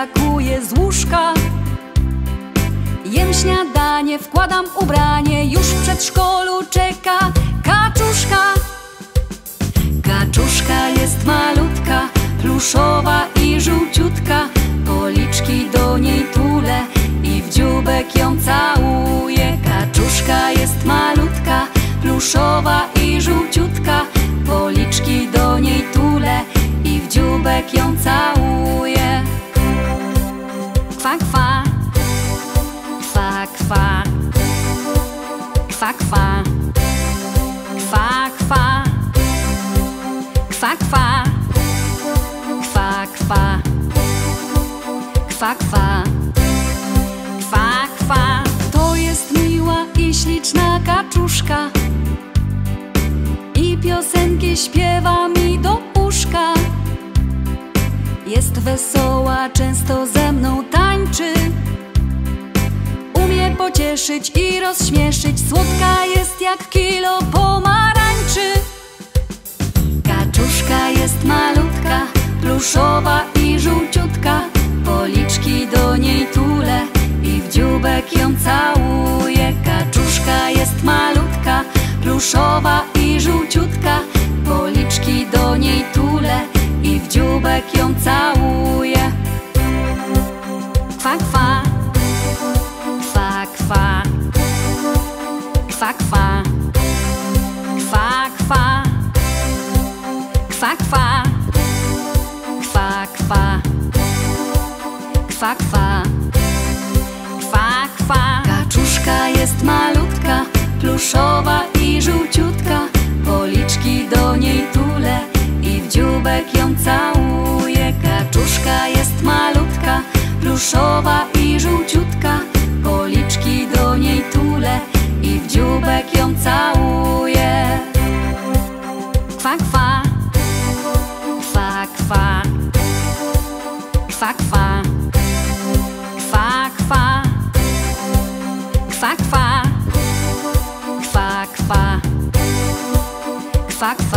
wskakuję z łóżka. Jem śniadanie, wkładam ubranie, już w przedszkolu czeka kaczuszka. Kaczuszka jest malutka, pluszowa i żółciutka. Policzki do niej tulę i w dzióbek ją całuję. Kaczuszka jest malutka, pluszowa i żółciutka. Policzki do niej tulę i w dzióbek ją całuję. Kwa, kwa, kwa, kwa, kwa, kwa, kwa, kwa, kwa, kwa, kwa, kwa, kwa, kwa, kwa, kwa. To jest miła i śliczna kaczuszka i piosenki śpiewa mi do uszka. Jest wesoła, często ze mną tańczy, umie pocieszyć i rozśmieszyć. Słodka jest jak kilo pomarańczy. Kaczuszka jest malutka, pluszowa i żółciutka. Policzki do niej tulę i w dzióbek ją całuję. Kaczuszka jest malutka, pluszowa i żółciutka. Policzki do niej tulę i w dzióbek ją całuję. Kwa, kwa, kwa, kwa, kwa, kwa, kwa, kwa, kwa, kwa, kwa, kwa, kwa, kwa, kwa, kwa. Kaczuszka jest malutka, pluszowa i żółciutka. Policzki do niej tulę i w dzióbek ją całuję. Kaczuszka jest malutka, pluszowa i żółciutka. Policzki do niej tulę i w dzióbek ją całuję. Kwa, kwa, kwa, kwa, kwa, kwa, kwa, kwa, kwa, kwa, kwa, kwa, kwa, kwa.